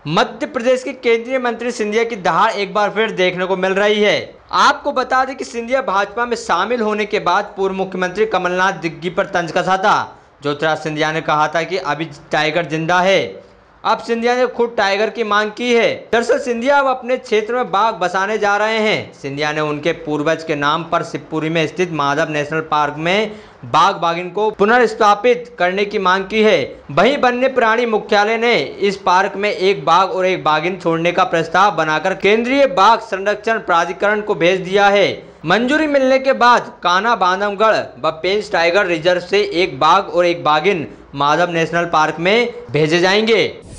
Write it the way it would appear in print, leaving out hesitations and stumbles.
मध्य प्रदेश के केंद्रीय मंत्री सिंधिया की दहाड़ एक बार फिर देखने को मिल रही है। आपको बता दें कि सिंधिया भाजपा में शामिल होने के बाद पूर्व मुख्यमंत्री कमलनाथ दिग्गी पर तंज कसा था। ज्योतिराज सिंधिया ने कहा था कि अभी टाइगर जिंदा है। अब सिंधिया ने खुद टाइगर की मांग की है। दरअसल सिंधिया अब अपने क्षेत्र में बाघ बसाने जा रहे हैं। सिंधिया ने उनके पूर्वज के नाम पर शिवपुरी में स्थित माधव नेशनल पार्क में बाघ बाघिन को पुनर्स्थापित करने की मांग की है। वहीं वन्य प्राणी मुख्यालय ने इस पार्क में एक बाघ और एक बाघिन छोड़ने का प्रस्ताव बनाकर केंद्रीय बाघ संरक्षण प्राधिकरण को भेज दिया है। मंजूरी मिलने के बाद कान्हा बांधवगढ़ व पेंच टाइगर रिजर्व से एक बाघ और एक बाघिन माधव नेशनल पार्क में भेजे जाएंगे।